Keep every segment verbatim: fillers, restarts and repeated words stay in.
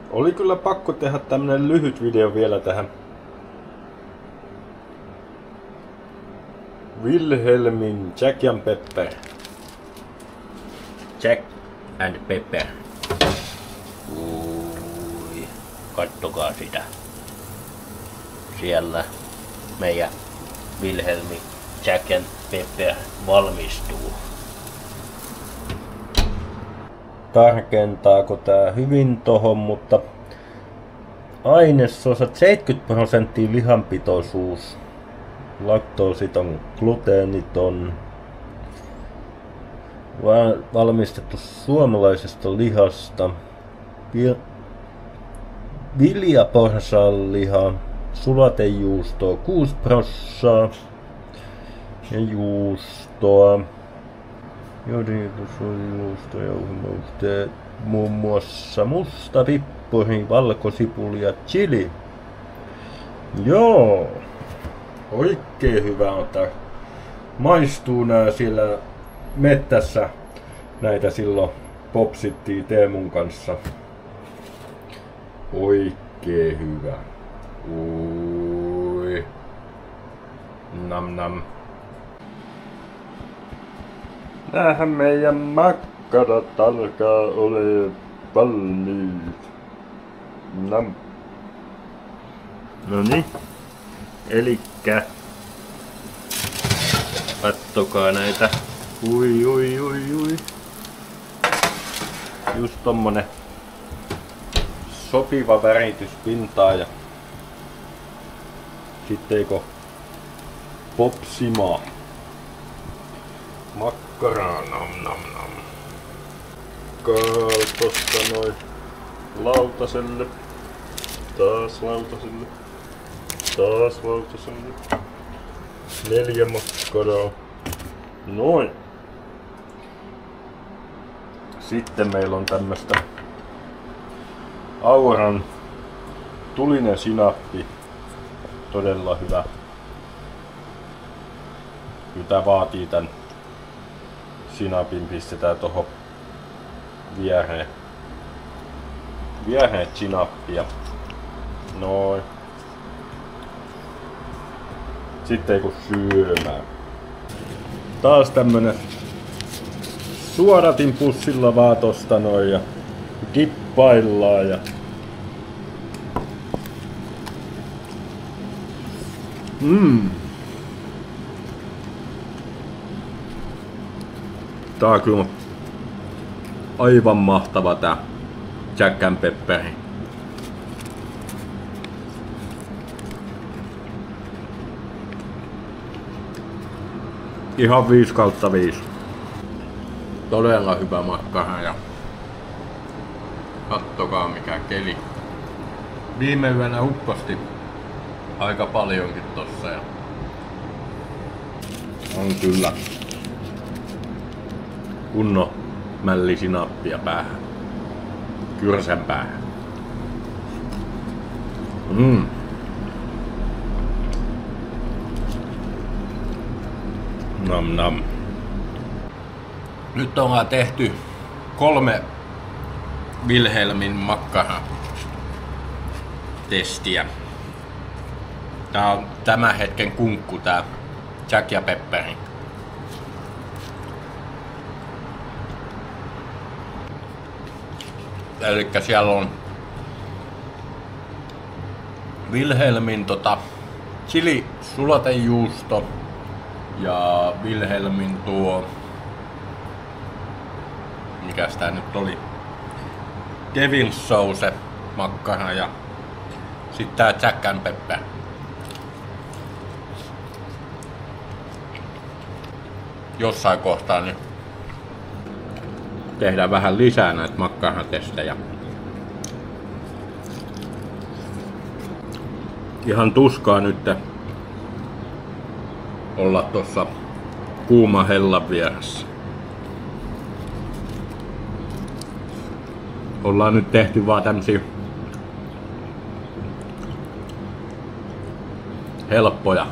Oli kyllä pakko tehdä tämmönen lyhyt video vielä tähän Wilhelmin Jack and Pepper. Jack and Pepper. Ui, kattokaa sitä. Siellä meidän Wilhelmin Jack and Pepper valmistuu. Tarkentaako tää hyvin tohon, mutta ainesosat seitsemänkymmentä prosenttia lihanpitoisuus, laktoositon, gluteeniton, valmistettu suomalaisesta lihasta, viljaporsaanliha, sulatejuustoa kuusi prosenttia ja juustoa. Jodinjuusto, jauhemausteet, muun muassa musta pippuri, valkosipuli ja chili. Joo, oikein hyvä on tää. Maistuu nää siellä mettässä. Näitä silloin popsittiin Teemun kanssa. Oikein hyvä. Ui. Nam nam. Näähän meidän makkarat alkaa ole valmiit. Nam. Noniin. Elikkä kattokaa näitä. Ui ui ui ui. Just tommonen sopiva väritys pintaan ja sitten eikö popsimaa. Makkaraa, nam nam nam. Tosta noin lautaselle. Taas lautaselle. Taas lautaselle. Neljä makkaraa. Noin. Sitten meillä on tämmöstä Auran tulinen sinappi. Todella hyvä. Kyllä tää vaatii tän sinapin, pistetään tohon viereen. Viereen sinappia. Noin. Sitten ei kun syömään. Taas tämmönen suodatin pussilla vaan tosta noin ja dippaillaan ja Mmm. Tää on kyllä aivan mahtava tää Jack and Pepper. Ihan viisi kautta viisi. Todella hyvä makkara ja kattokaa mikä keli. Viime yönä upposti aika paljonkin tossa ja on kyllä kunnon mällisinappia päähän. Kyrsän päähän. Mm. Nam nam. Nyt ollaan tehty kolme Wilhelmin makkara testiä. Tää on tämän hetken kunkku tää Jack ja Pepperi. Elikkä siellä on Wilhelmin tota chili sulatejuusto ja Wilhelmin tuo, mikäs tää nyt oli, Devil Sauce makkara ja sit tää Jack and Pepper. Jossain kohtaa niin tehdään vähän lisää näitä makkaratestejä. Ihan tuskaa nyt olla tossa kuuma hellan vieressä. Ollaan nyt tehty vaan tämmösiä helppoja.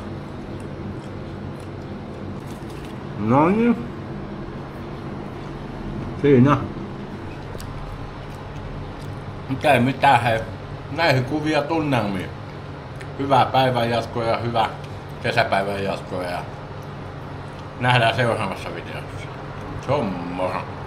No niin. Siinä. Mutta ei mitään hei. Näihin kuvia tunnelmiin. Hyvää päivän jatkoa ja hyvää kesäpäivän jatkoa. Ja nähdään seuraavassa videossa. Se on moro.